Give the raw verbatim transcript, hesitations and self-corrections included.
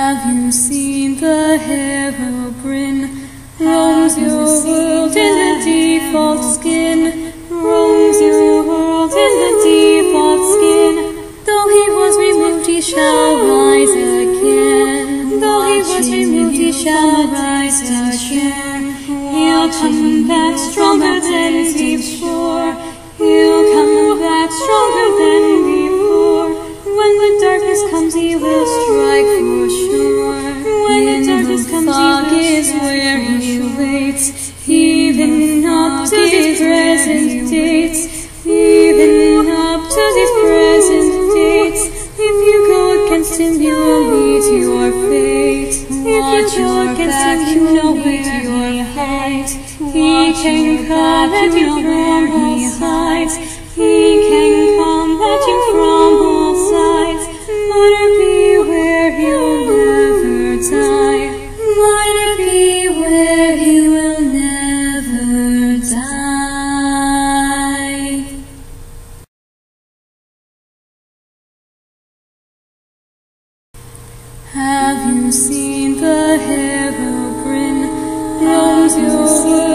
Have you seen the Herobrine? Roams your world in the default skin. Roams your world in the default skin. Though he was removed, he shall rise again. Though he was removed, he shall rise again. He'll come back stronger than before. He'll come back stronger than before. When the darkness comes, he will strike for sure. When the darkness comes, fog is where he waits, even up to these present dates, even up to these present dates. If you go against him, you will meet your fate. If you go against him, you know where he hides. He can come at you from all sides. He can come at you from all sides. But beware, he'll never die. But beware, he will never die. Have you seen the Herobrine? Roams your